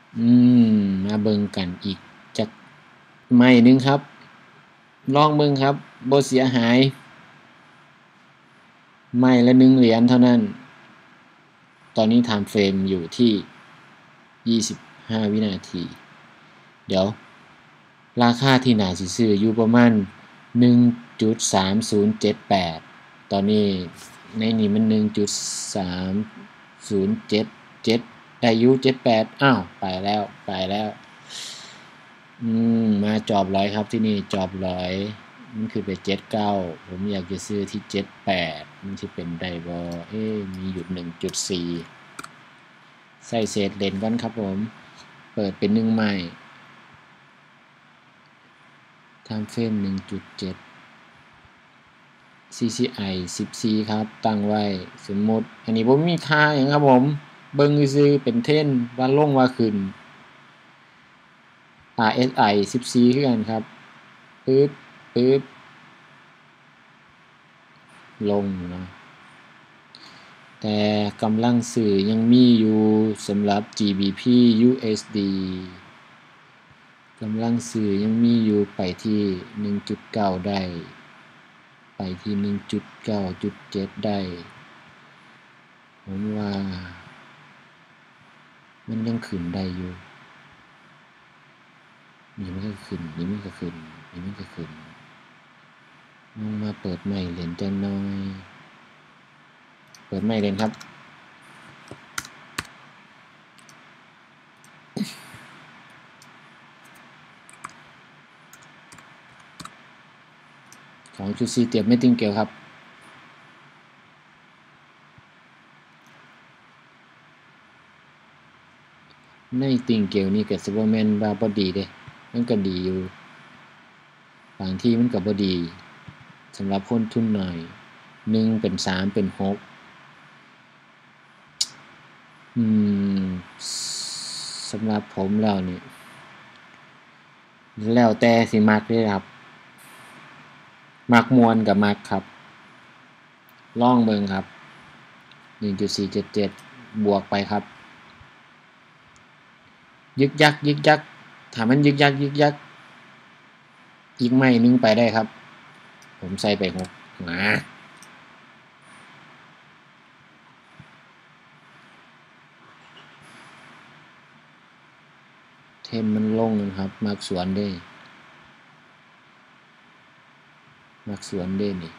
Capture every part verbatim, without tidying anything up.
อืมมาเบิ่งกันอีกจักไม้นึงครับลองเบิ่งครับบ่เสียหายไม้ละหนึ่งเหรียญเท่านั้นตอนนี้ไทม์เฟรมอยู่ที่ยี่สิบห้าวินาทีเดี๋ยวราคาที่น่าสิซื้ออยู่ประมาณ หนึ่งจุดสามศูนย์เจ็ดแปด ตอนนี้ในนี้มัน หนึ่งจุดสามศูนย์เจ็ดเจ็ด ได้อยู่เจ็ดสิบแปดอ้าวไปแล้วไปแล้วอืมมาจอบร้อยครับที่นี่จอบร้อยมันคือไปเจ็ดสิบเก้าผมอยากจะซื้อที่เจ็ดสิบแปดมันสิเป็นได้บ่เอ๊ะมีหยุด หนึ่งจุดสี่ ใส่เศษเลนก่อนครับผมเปิดเป็นหนึ่งไม้ไทม์เฟรม หนึ่งจุดเจ็ด ซี ซี ไอ สิบสี่ครับตั้งไว้สมมุติอันนี้บ่มีค่าหยังครับผมเบิ่งซื่อๆเป็นเทรนด์ว่าลงว่าขึ้น อาร์ เอส ไอ สิบสี่คือกันครับปึ๊บปึ๊บลงเนาะแต่กำลังซื้อยังมีอยู่สำหรับ จี บี พี ยู เอส ดี กำลังซื้อยังมีอยู่ไปที่ หนึ่งจุดเก้า ได้ไปที่ หนึ่งจุดเก้าจุดเจ็ด ได้ผมว่ามันยังขึ้นได้อยู่นี่มันก็ขึ้นนี่มันก็ขึ้นนี่มันก็ขึ้นมาเปิดใหม่เล่นจังน้อยเปิดใหม่เล่นครับสองจุดสี่เตรียมไม่ติงเกลครับในติงเกลนี่ก็สิบ่แม่นว่าบ่ดีเด้มันก็ดีอยู่บางทีมันก็บ่ดีสำหรับคนทุนน้อยหนึ่งเป็นสามเป็นหกอืมสำหรับผมแล้วนี่แล้วแต่สิมักเด้ครับมักม่วนก็มักครับลองเบิ่งครับ หนึ่งจุดสี่เจ็ดเจ็ด บวกไปครับยึกยักยึกยักถ้ามันยึกยักยึกยักอีกไม้นึงไปได้ครับผมใส่ไปหกมาเทมมันลงนะครับมักสวนได้มักสวนได้นี่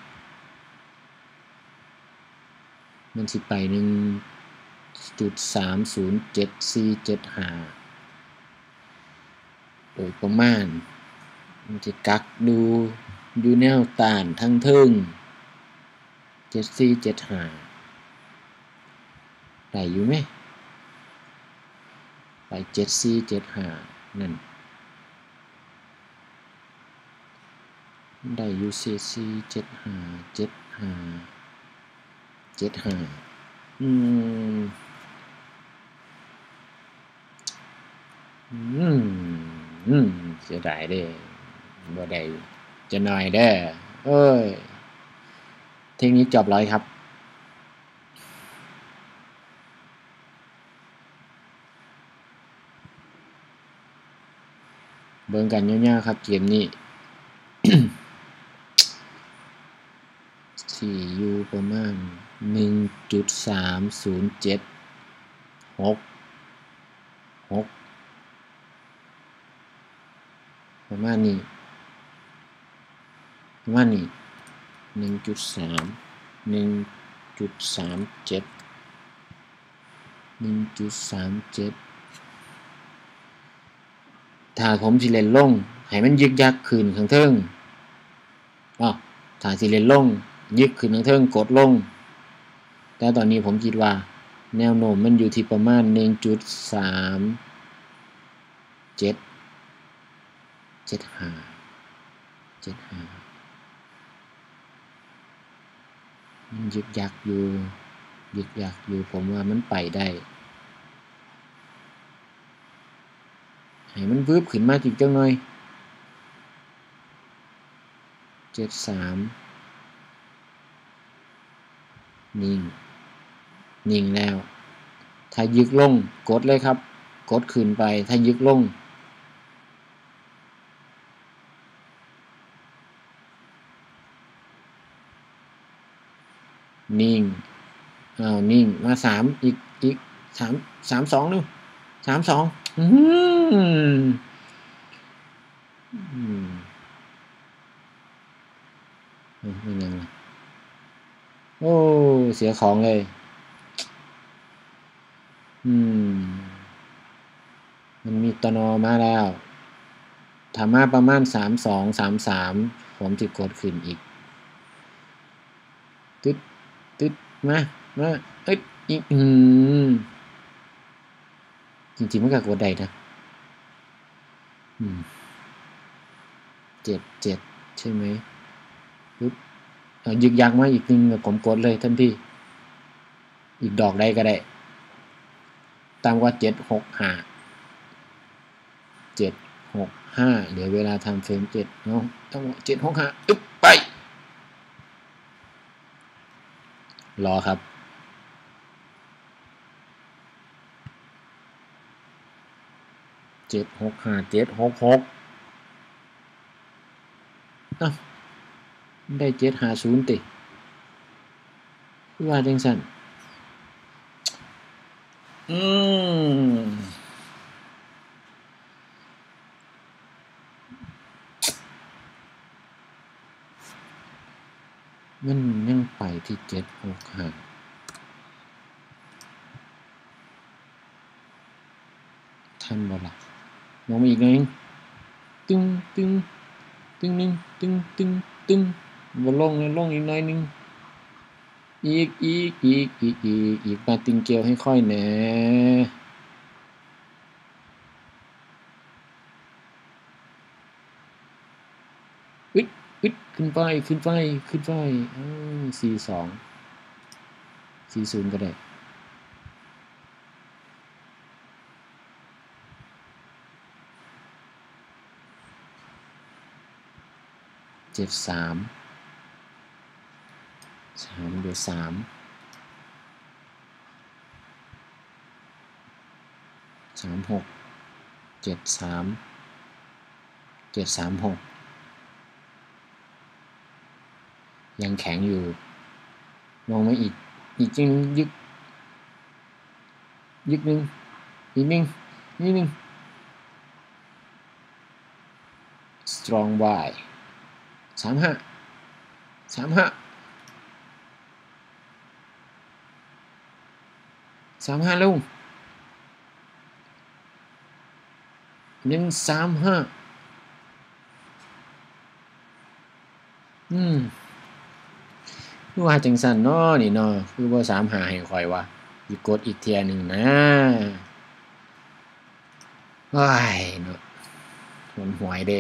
มันสิไปหนึ่งจุดสามศูนย์เจ็ดสี่เจ็ดห้าโดยประมาณมันจะกักดูอยู่แนวต้านทั้งเทิงเจ็ดสี่เจ็ดห้าได้อยู่ไหมไปเจ็ดสี่เจ็ดห้านั่นได้อยู่สี่สี่เจ็ดห้าเจ็ดห้าเจ็ดห้าอืมอืมอืมเสียดายเด้บ่ได้จะหน่อยเด้อเอ้ยเทคนิคจอบร้อยครับเบิ่งกันยาวๆครับเกมนี้ ที่อยู่ประมาณ หนึ่งจุดสามศูนย์เจ็ด หก หกประมาณนี้ประมาณนี้ หนึ่งจุดสาม หนึ่งจุดสามเจ็ด หนึ่งจุดสามเจ็ด ถ้าผมสิเล่นลงให้มันยึกยักขึ้นข้างเทิงอ้อถ้าสิเล่นลงยึกขึ้นข้างเทิงกดลงแต่ตอนนี้ผมคิดว่าแนวโน้มมันอยู่ที่ประมาณ หนึ่งจุดสามเจ็ด เจ็ดห้า เจ็ดห้ามันยึกยักอยู่ยึกยักอยู่ผมว่ามันไปได้ให้มันวืบขึ้นมาอีกจังหน่อยเจ็ดสิบสามนิ่งนิ่งแล้วถ้ายึกลงกดเลยครับกดขึ้นไปถ้ายึกลงนิ่งอ้าวนิ่งมาสามอีกอีกสามสามสองนึงสามสองอืมอืมไม่ยังเลยโอ้เสียของเลยอืมมันมีตนอมาแล้วถามมาประมาณสามสองสามสามผมจะกดขึ้นอีกตึ๊ดตึ๊ดมามาเอ้ยอีกอืมจริงๆมันก็กดได้นะอืมเจ็ดเจ็ดใช่ไหมปึ๊บยึกยักมาอีกนึงผมกดเลยทันทีอีกดอกใดก็ได้ตามว่าเจ็ดหกห้าเจ็ดหกห้าเหลือเวลาทำเฟรมเจ็ดเนาะต้องเจ็ดหกห้าอึ๊บไปรอครับเจ็ดหกห้าเจ็ดหกหกอ้าวได้เจ็ดห้าศูนย์ติว่าจังสั่นอืมมันยังไปที่เจ็ดหกห้าทันบ่ล่ะมองมาอีกหน่อยตึงตึงตึงนึงตึงตึงตึงบ่ลงเลยลงอีกหน่อยนึงอีกอีกอีกอีกอีกอีกมาติงเกลให้ค่อยแหน่อึดอึดขึ้นไปขึ้นไปขึ้นไปอ้าวสี่สองสี่ศูนย์ก็ได้เจ็ดสามสามเดี๋ยวสามสามหกเจ็ดสามเจ็ดสามหกยังแข็งอยู่มองไม่อีกอีกจริงยึกยึกนึงอีกนึงนิดนึง strong y สามห้าสามห้าสามห้าลงหนึ่งสามห้าอืมคือว่าจังสันเนาะนี่เนาะคือว่าสามหาให้ข่อยวะอีกกดอีกเทียหนึ่งนะว้ายเนาะหวนหวยเด้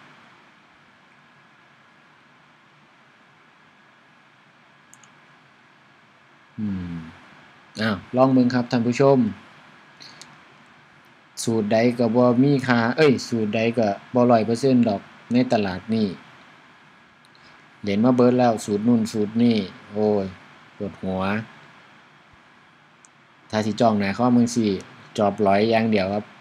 อืมอ้าวลองเบิ่งครับท่านผู้ชมสูตรใดก็บ่มีค่าเอ้ยสูตรใดก็บ่ ร้อยเปอร์เซ็นต์ ดอกในตลาดนี้เล่นมาเบิดแล้วสูตรนู่นสูตรนี่โอ้ยปวดหัวถ้าสิจ้องหน้าคอมจังซี่จอบหลอยอย่างเดียวครับ